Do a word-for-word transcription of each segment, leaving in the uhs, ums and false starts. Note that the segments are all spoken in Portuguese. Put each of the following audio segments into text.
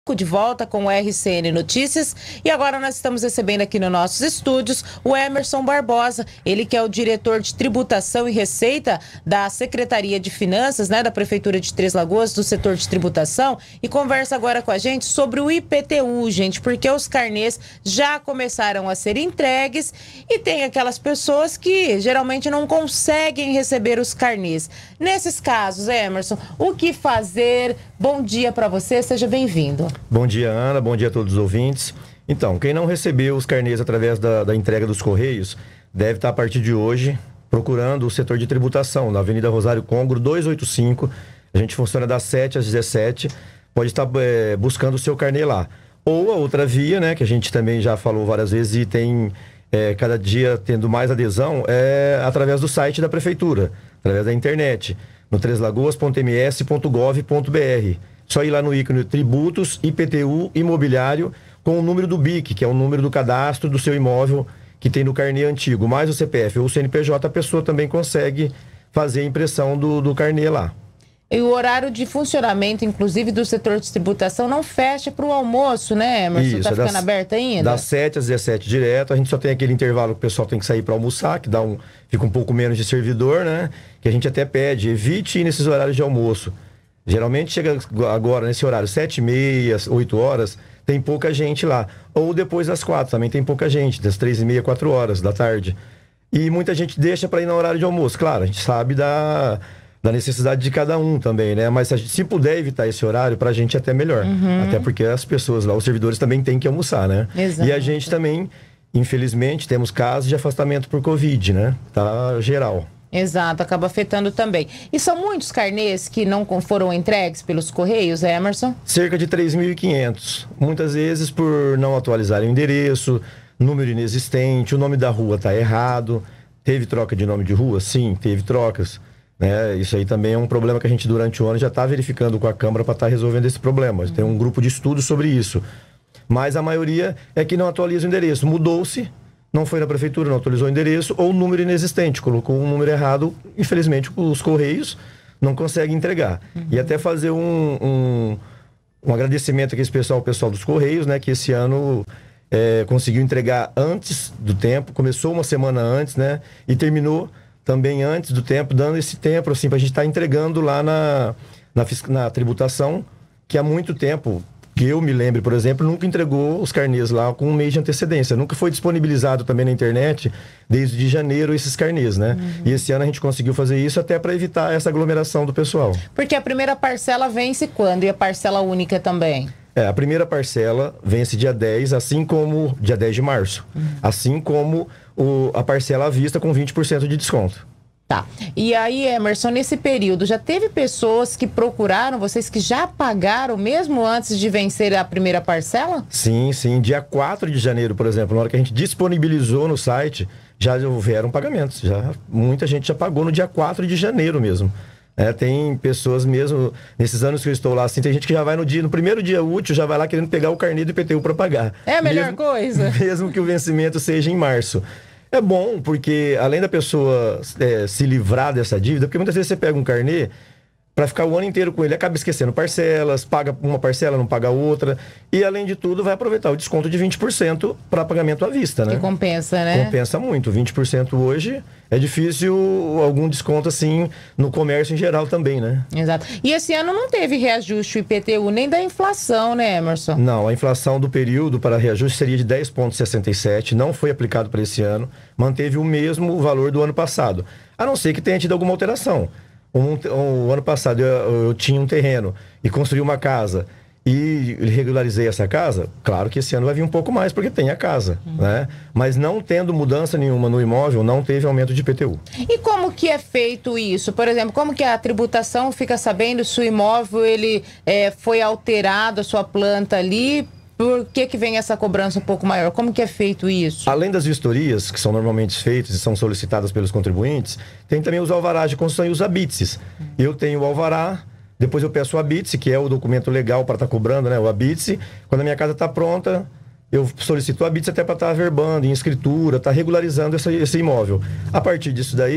De volta com o R C N Notícias, e agora nós estamos recebendo aqui nos nossos estúdios o Emerson Barbosa, ele que é o diretor de Tributação e Receita da Secretaria de Finanças, né, da Prefeitura de Três Lagoas, do setor de tributação, e conversa agora com a gente sobre o I P T U, gente, porque os carnês já começaram a ser entregues e tem aquelas pessoas que geralmente não conseguem receber os carnês. Nesses casos, Emerson, o que fazer? Bom dia para você, seja bem-vindo. Bom dia, Ana. Bom dia a todos os ouvintes. Então, quem não recebeu os carnês através da, da entrega dos Correios, deve estar a partir de hoje procurando o setor de tributação, na Avenida Rosário Congro, duzentos e oitenta e cinco. A gente funciona das sete às dezessete. Pode estar é, buscando o seu carnê lá. Ou a outra via, né, que a gente também já falou várias vezes e tem é, cada dia tendo mais adesão, é através do site da Prefeitura, através da internet, no três lagoas ponto m s ponto gov ponto b r. Só ir lá no ícone Tributos, I P T U, Imobiliário, com o número do B I C, que é o número do cadastro do seu imóvel que tem no carnê antigo, mais o C P F ou o C N P J, a pessoa também consegue fazer a impressão do, do carnê lá. E o horário de funcionamento, inclusive, do setor de tributação não fecha para o almoço, né, Emerson? Está ficando aberto ainda? Das sete às dezessete direto. A gente só tem aquele intervalo que o pessoal tem que sair para almoçar, que dá um, fica um pouco menos de servidor, né? Que a gente até pede, evite ir nesses horários de almoço. Geralmente chega agora nesse horário, sete e meia, oito horas, tem pouca gente lá. Ou depois das quatro, também tem pouca gente, das três e meia, quatro horas da tarde. E muita gente deixa para ir no horário de almoço. Claro, a gente sabe da, da necessidade de cada um também, né? Mas se, a gente, se puder evitar esse horário, para a gente é até melhor. Uhum. Até porque as pessoas lá, os servidores também têm que almoçar, né? Exato. E a gente também, infelizmente, temos casos de afastamento por Covid, né? Tá geral. Exato, acaba afetando também. E são muitos carnês que não foram entregues pelos Correios, Emerson? Cerca de três mil e quinhentos. Muitas vezes por não atualizarem o endereço, número inexistente, o nome da rua está errado. Teve troca de nome de rua? Sim, teve trocas. Né? Isso aí também é um problema que a gente durante o ano já está verificando com a Câmara para estar tá resolvendo esse problema. Uhum. Tem um grupo de estudo sobre isso. Mas a maioria é que não atualiza o endereço. Mudou-se. Não foi na prefeitura, não atualizou o endereço, ou o número inexistente, colocou um número errado, infelizmente os Correios não conseguem entregar. Uhum. E até fazer um, um, um agradecimento aqui especial ao pessoal dos Correios, né, que esse ano é, conseguiu entregar antes do tempo, começou uma semana antes, né, e terminou também antes do tempo, dando esse tempo, assim, para a gente estar tá entregando lá na, na, na tributação, que há muito tempo... que eu me lembro, por exemplo, nunca entregou os carnês lá com um mês de antecedência. Nunca foi disponibilizado também na internet, desde de janeiro, esses carnês, né? Uhum. E esse ano a gente conseguiu fazer isso até para evitar essa aglomeração do pessoal. Porque a primeira parcela vence quando? E a parcela única também? É, a primeira parcela vence dia dez, assim como dia dez de março. Uhum. Assim como o, a parcela à vista com vinte por cento de desconto. Tá. E aí, Emerson, nesse período, já teve pessoas que procuraram, vocês que já pagaram mesmo antes de vencer a primeira parcela? Sim, sim. Dia quatro de janeiro, por exemplo, na hora que a gente disponibilizou no site, já houveram pagamentos. Já, muita gente já pagou no dia quatro de janeiro mesmo. É, tem pessoas mesmo, nesses anos que eu estou lá, assim, tem gente que já vai no dia, no primeiro dia útil, já vai lá querendo pegar o carnê do I P T U para pagar. É a melhor mesmo, coisa. Mesmo que o vencimento seja em março. É bom, porque além da pessoa é, se livrar dessa dívida, porque muitas vezes você pega um carnê para ficar o ano inteiro com ele, acaba esquecendo parcelas, paga uma parcela, não paga outra, e além de tudo vai aproveitar o desconto de vinte por cento para pagamento à vista, né? Que compensa, né? Compensa muito. vinte por cento hoje é difícil algum desconto assim no comércio em geral também, né? Exato. E esse ano não teve reajuste o I P T U nem da inflação, né, Emerson? Não, a inflação do período para reajuste seria de dez vírgula sessenta e sete, não foi aplicado para esse ano, manteve o mesmo valor do ano passado, a não ser que tenha tido alguma alteração. Um, um, um ano passado eu, eu tinha um terreno e construí uma casa e regularizei essa casa, claro que esse ano vai vir um pouco mais porque tem a casa, uhum. né? Mas não tendo mudança nenhuma no imóvel, não teve aumento de I P T U. E como que é feito isso? Por exemplo, como que a tributação fica sabendo se o imóvel ele, é, foi alterado, a sua planta ali? Por que que vem essa cobrança um pouco maior? Como que é feito isso? Além das vistorias, que são normalmente feitas e são solicitadas pelos contribuintes, tem também os alvarás de construção e os habite-se. Eu tenho o alvará, depois eu peço o habite-se, que é o documento legal para estar tá cobrando, né? O habite-se. Quando a minha casa está pronta, eu solicito o habite-se até para estar tá averbando em escritura, estar tá regularizando essa, esse imóvel. A partir disso daí,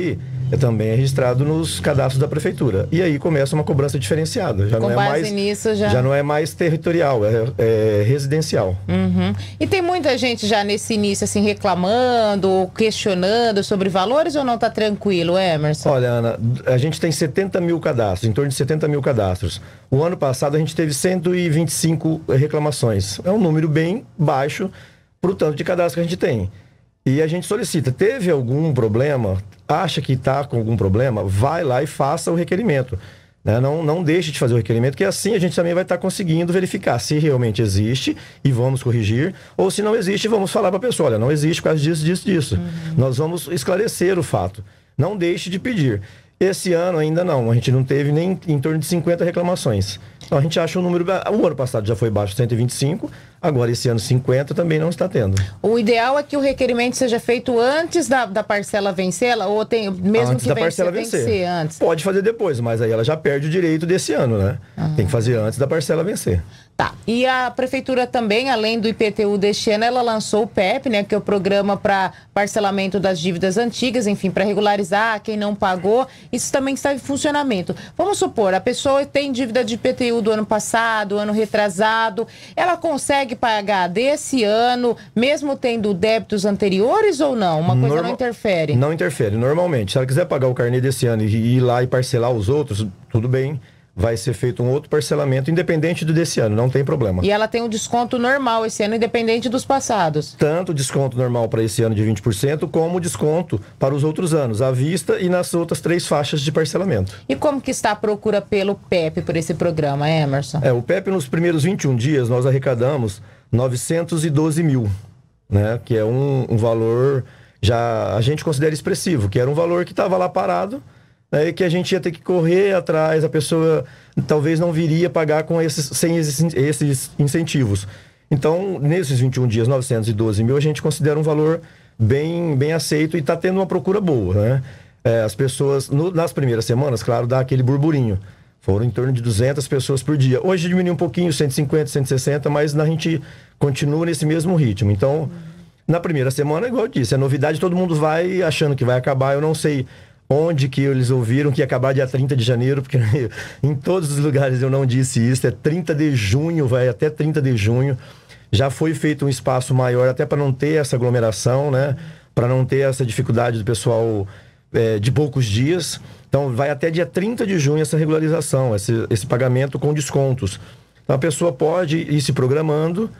é, também é registrado nos cadastros da prefeitura. E aí começa uma cobrança diferenciada. Já Com não é base mais, nisso, já... já não é mais territorial, é, é residencial. Uhum. E tem muita gente já nesse início assim reclamando, questionando sobre valores ou não tá tranquilo, Emerson? Olha, Ana, a gente tem setenta mil cadastros, em torno de setenta mil cadastros. O ano passado a gente teve cento e vinte e cinco reclamações. É um número bem baixo para o tanto de cadastro que a gente tem. E a gente solicita, teve algum problema, acha que está com algum problema, vai lá e faça o requerimento. Né? Não, não deixe de fazer o requerimento, que assim a gente também vai estar tá conseguindo verificar se realmente existe e vamos corrigir, ou se não existe, vamos falar para a pessoa, olha, não existe por causa disso, disso, disso. Uhum. Nós vamos esclarecer o fato. Não deixe de pedir. Esse ano ainda não, a gente não teve nem em torno de cinquenta reclamações. Então a gente acha um número... O ano passado já foi baixo, cento e vinte e cinco, agora esse ano cinquenta também não está tendo. O ideal é que o requerimento seja feito antes da, da parcela vencer, ou tem, mesmo antes que da vencer, parcela tem vencer. que ser antes? Pode fazer depois, mas aí ela já perde o direito desse ano, né? Uhum. Tem que fazer antes da parcela vencer. Tá. E a prefeitura também, além do I P T U deste ano, ela lançou o P E P, né, que é o programa para parcelamento das dívidas antigas, enfim, para regularizar quem não pagou. Isso também está em funcionamento. Vamos supor, a pessoa tem dívida de I P T U do ano passado, ano retrasado, ela consegue pagar desse ano, mesmo tendo débitos anteriores ou não? Uma coisa Normal... não interfere? Não interfere. Normalmente, se ela quiser pagar o carnê desse ano e ir lá e parcelar os outros, tudo bem. Vai ser feito um outro parcelamento, independente do desse ano, não tem problema. E ela tem um desconto normal esse ano, independente dos passados? Tanto desconto normal para esse ano de vinte por cento, como desconto para os outros anos, à vista e nas outras três faixas de parcelamento. E como que está a procura pelo P E P, por esse programa, Emerson? É, o P E P nos primeiros vinte e um dias nós arrecadamos novecentos e doze mil, né? Que é um, um valor, já a gente considera expressivo, que era um valor que estava lá parado, é, que a gente ia ter que correr atrás, a pessoa talvez não viria pagar com esses, sem esses, esses incentivos. Então, nesses vinte e um dias, novecentos e doze mil, a gente considera um valor bem, bem aceito e está tendo uma procura boa, né? É, as pessoas, no, nas primeiras semanas, claro, dá aquele burburinho. Foram em torno de duzentas pessoas por dia. Hoje diminuiu um pouquinho, cento e cinquenta, cento e sessenta, mas a gente continua nesse mesmo ritmo. Então, na primeira semana, igual eu disse, é novidade, todo mundo vai achando que vai acabar, eu não sei... Onde que eles ouviram que ia acabar dia trinta de janeiro, porque em todos os lugares eu não disse isso, é trinta de junho, vai até trinta de junho. Já foi feito um espaço maior até para não ter essa aglomeração, né? Para não ter essa dificuldade do pessoal é, de poucos dias. Então vai até dia trinta de junho essa regularização, esse, esse pagamento com descontos. Então a pessoa pode ir se programando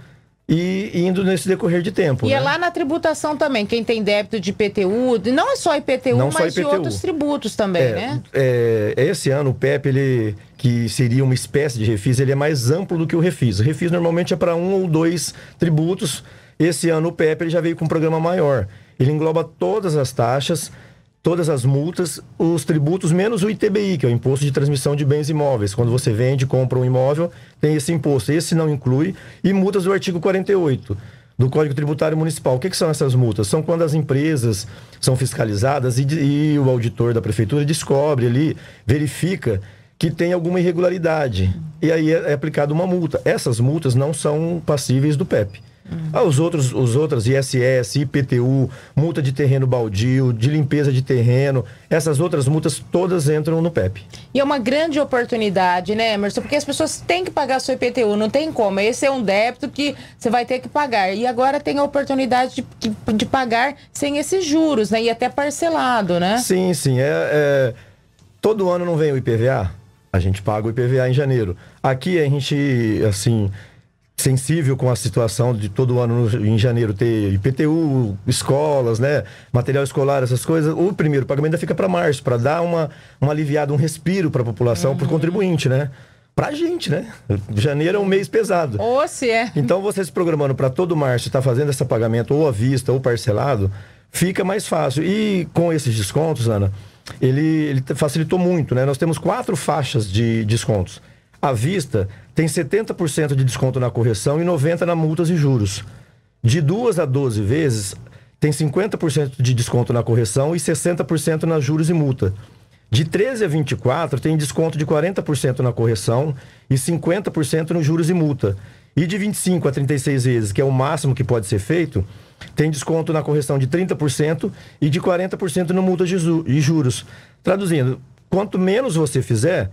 e indo nesse decorrer de tempo. E né? é lá na tributação também, quem tem débito de I P T U, não é só I P T U, não mas só I P T U. de outros tributos também, é, né? É, esse ano o P E P, ele, que seria uma espécie de refis, ele é mais amplo do que o refis. O refis normalmente é para um ou dois tributos. Esse ano o P E P ele já veio com um programa maior. Ele engloba todas as taxas, todas as multas, os tributos, menos o I T B I, que é o Imposto de Transmissão de Bens Imóveis. Quando você vende, compra um imóvel, tem esse imposto. Esse não inclui. E multas do artigo quarenta e oito do Código Tributário Municipal. O que, que são essas multas? São quando as empresas são fiscalizadas e, e o auditor da prefeitura descobre ali, verifica que tem alguma irregularidade. E aí é, é aplicada uma multa. Essas multas não são passíveis do P E P. Ah, os outros, os outros I S S, I P T U, multa de terreno baldio, de limpeza de terreno, essas outras multas todas entram no P E P. E é uma grande oportunidade, né, Emerson? Porque as pessoas têm que pagar seu I P T U, não tem como. Esse é um débito que você vai ter que pagar. E agora tem a oportunidade de, de pagar sem esses juros, né? E até parcelado, né? Sim, sim. É, é... Todo ano não vem o I P V A? A gente paga o I P V A em janeiro. Aqui a gente, assim... sensível com a situação de todo ano no, em janeiro ter I P T U, escolas, né, material escolar, essas coisas, o primeiro pagamento ainda fica para março, para dar uma, uma aliviada, um respiro para a população, uhum. para o contribuinte, né? Pra gente, né? Janeiro é um mês pesado. Ou se é. Então, você se programando para todo março estar tá fazendo esse pagamento ou à vista ou parcelado, fica mais fácil. E com esses descontos, Ana, ele, ele facilitou muito, né? Nós temos quatro faixas de descontos. À vista, tem setenta por cento de desconto na correção e noventa por cento na multas e juros. De duas a doze vezes, tem cinquenta por cento de desconto na correção e sessenta por cento nas juros e multa. De treze a vinte e quatro, tem desconto de quarenta por cento na correção e cinquenta por cento nos juros e multa. E de vinte e cinco a trinta e seis vezes, que é o máximo que pode ser feito, tem desconto na correção de trinta por cento e de quarenta por cento no multa de juros. Traduzindo, quanto menos você fizer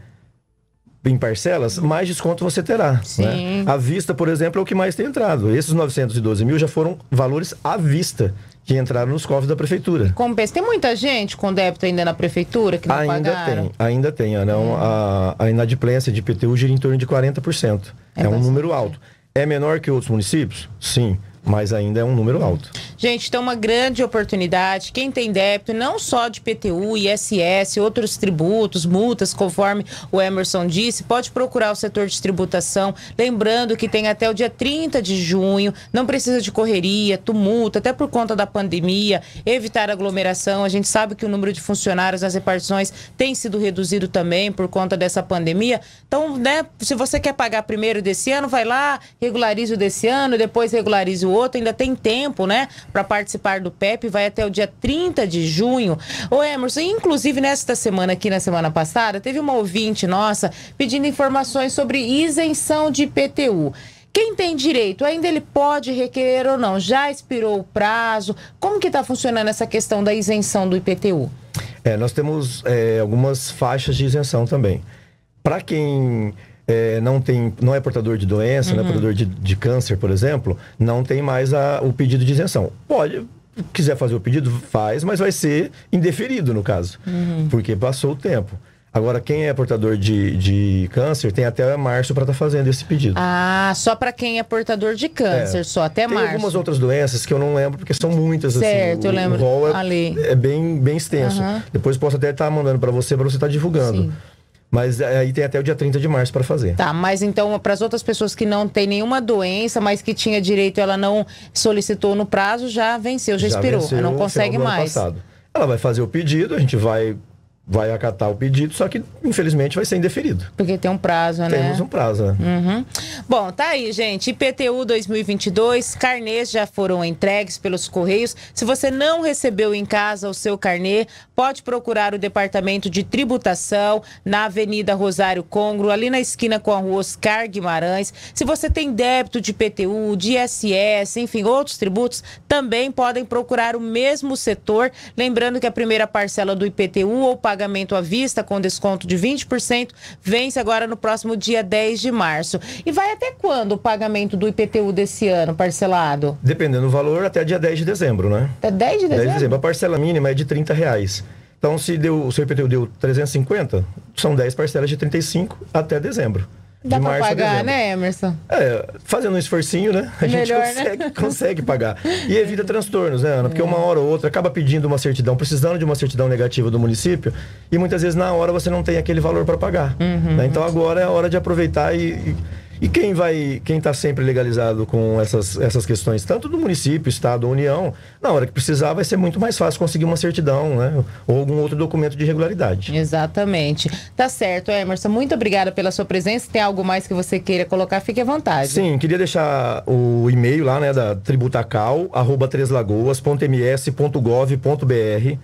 em parcelas, mais desconto você terá. Né? À vista, por exemplo, é o que mais tem entrado. Esses novecentos e doze mil já foram valores à vista que entraram nos cofres da prefeitura. Compensa. Tem muita gente com débito ainda na prefeitura que não ainda pagaram? Tem, ainda tem. Ana. Hum. A, a inadimplência de I P T U gira em torno de quarenta por cento. É, é um número alto. É menor que outros municípios? Sim. Mas ainda é um número alto. Gente, então uma grande oportunidade. Quem tem débito, não só de I P T U, I S S, outros tributos, multas, conforme o Emerson disse, pode procurar o setor de tributação. Lembrando que tem até o dia trinta de junho, não precisa de correria, tumulto, até por conta da pandemia, evitar aglomeração. A gente sabe que o número de funcionários nas repartições tem sido reduzido também por conta dessa pandemia. Então, né, se você quer pagar primeiro desse ano, vai lá, regularize o desse ano, depois regularize o outro, ainda tem tempo, né, para participar do P E P, vai até o dia trinta de junho. Ô Emerson, inclusive nesta semana aqui, na semana passada, teve uma ouvinte nossa pedindo informações sobre isenção de I P T U. Quem tem direito, ainda ele pode requerer ou não? Já expirou o prazo? Como que está funcionando essa questão da isenção do I P T U? É, nós temos é, algumas faixas de isenção também. Para quem... É, não, tem, não é portador de doença, uhum. não é portador de, de câncer, por exemplo, não tem mais a, o pedido de isenção. Pode, quiser fazer o pedido, faz, mas vai ser indeferido no caso, uhum. porque passou o tempo. Agora, quem é portador de, de câncer tem até março para estar tá fazendo esse pedido. Ah, só para quem é portador de câncer, é. só até tem março. Tem algumas outras doenças que eu não lembro, porque são muitas. Certo, assim, eu lembro. O rol é, ali. é bem, bem extenso. Uhum. Depois posso até estar tá mandando para você, para você estar tá divulgando. Sim. Mas aí tem até o dia trinta de março para fazer. Tá, mas então para as outras pessoas que não tem nenhuma doença, mas que tinha direito, ela não solicitou no prazo, já venceu, já, já expirou, venceu, não consegue mais. Passado. Ela vai fazer o pedido, a gente vai... vai acatar o pedido, só que infelizmente vai ser indeferido. Porque tem um prazo, né? Temos um prazo, né? Uhum. Bom, tá aí, gente. I P T U dois mil e vinte e dois, carnês já foram entregues pelos Correios. Se você não recebeu em casa o seu carnê, pode procurar o Departamento de Tributação na Avenida Rosário Congro, ali na esquina com a rua Oscar Guimarães. Se você tem débito de I P T U, de I S S, enfim, outros tributos, também podem procurar o mesmo setor. Lembrando que a primeira parcela do I P T U ou pagamento à vista com desconto de vinte por cento vence agora no próximo dia dez de março. E vai até quando o pagamento do I P T U desse ano, parcelado? Dependendo do valor, até dia dez de dezembro, né? Até dez de dezembro? dez de dezembro. A parcela mínima é de trinta reais. Então, se deu, o seu I P T U deu trezentos e cinquenta, são dez parcelas de trinta e cinco até dezembro. Dá pra pagar, né, Emerson? É, fazendo um esforcinho, né? A Melhor, gente consegue, né? consegue pagar. E evita transtornos, né, Ana? Porque é. uma hora ou outra acaba pedindo uma certidão, precisando de uma certidão negativa do município, e muitas vezes na hora você não tem aquele valor para pagar. Uhum. Né? Então agora é a hora de aproveitar e... e... E quem vai, quem está sempre legalizado com essas, essas questões, tanto do município, estado ou união, na hora que precisar vai ser muito mais fácil conseguir uma certidão, né? Ou algum outro documento de regularidade. Exatamente. Tá certo, Emerson. Muito obrigada pela sua presença. Tem algo mais que você queira colocar, fique à vontade. Sim, queria deixar o e-mail lá, né, da tributacal, arroba treslagoas ponto m s ponto gov ponto b r.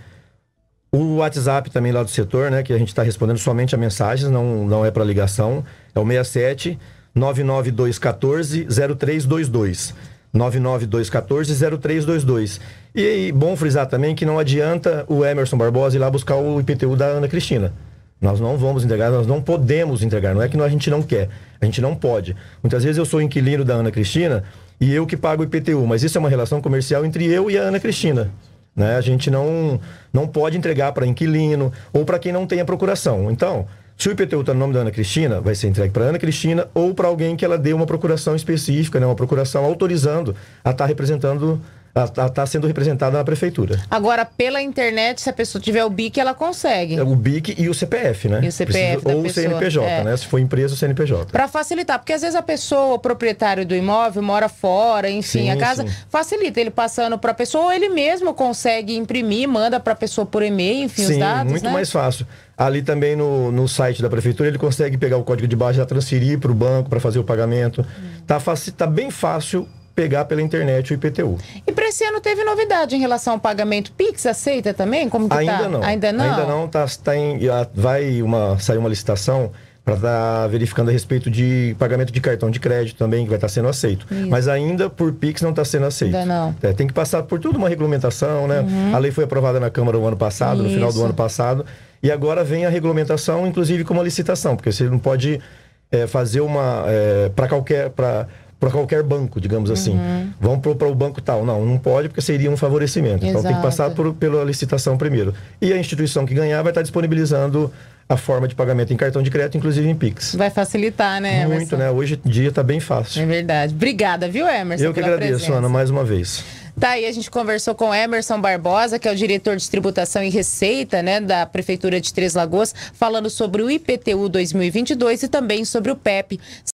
O WhatsApp também lá do setor, né, que a gente está respondendo somente a mensagens, não, não é para ligação, é o seis sete nove nove dois um quatro zero três dois dois. nove nove dois um quatro zero três dois dois. E, e bom frisar também que não adianta o Emerson Barbosa ir lá buscar o I P T U da Ana Cristina. Nós não vamos entregar, nós não podemos entregar. Não é que a gente não quer, a gente não pode. Muitas vezes eu sou inquilino da Ana Cristina e eu que pago o I P T U, mas isso é uma relação comercial entre eu e a Ana Cristina. Né? A gente não, não pode entregar para inquilino ou para quem não tem a procuração. Então... se o I P T U está no nome da Ana Cristina, vai ser entregue para Ana Cristina ou para alguém que ela dê uma procuração específica, né? Uma procuração autorizando a estar tá representando, a estar tá sendo representada na prefeitura. Agora, pela internet, se a pessoa tiver o B I C, ela consegue. O B I C e o C P F, né? E o C P F Precisa, da ou pessoa. o C N P J, é. né? Se for empresa, o C N P J. Para facilitar, porque às vezes a pessoa, o proprietário do imóvel, mora fora, enfim, sim, a casa sim. facilita ele passando para a pessoa, ou ele mesmo consegue imprimir, manda para a pessoa por e-mail, enfim, sim, os dados, muito né? mais fácil. Ali também no, no site da prefeitura, ele consegue pegar o código de barra e já transferir para o banco para fazer o pagamento. Hum. Tá, tá bem fácil pegar pela internet o I P T U. E para esse ano teve novidade em relação ao pagamento Pix? Aceita também? Como que Ainda tá? não. Ainda não? Ainda não. Tá, tá em, vai uma, sair uma licitação para estar tá verificando a respeito de pagamento de cartão de crédito também, que vai estar tá sendo aceito. Isso. Mas ainda por Pix não está sendo aceito. Ainda não. É, tem que passar por toda uma regulamentação, né? Uhum. A lei foi aprovada na Câmara no ano passado, Isso. no final do ano passado, e agora vem a regulamentação, inclusive com uma licitação, porque você não pode é, fazer uma... É, para qualquer... Pra, para qualquer banco, digamos assim. Uhum. Vamos para o banco tal. Não, não pode, porque seria um favorecimento. Exato. Então tem que passar por, pela licitação primeiro. E a instituição que ganhar vai estar disponibilizando a forma de pagamento em cartão de crédito, inclusive em Pix. Vai facilitar, né, Emerson? Muito, né? Hoje em dia está bem fácil. É verdade. Obrigada, viu, Emerson? Eu que agradeço, presença. Ana, mais uma vez. Tá aí, a gente conversou com Emerson Barbosa, que é o diretor de tributação e receita, né, da Prefeitura de Três Lagoas, falando sobre o I P T U dois mil e vinte e dois e também sobre o P E P.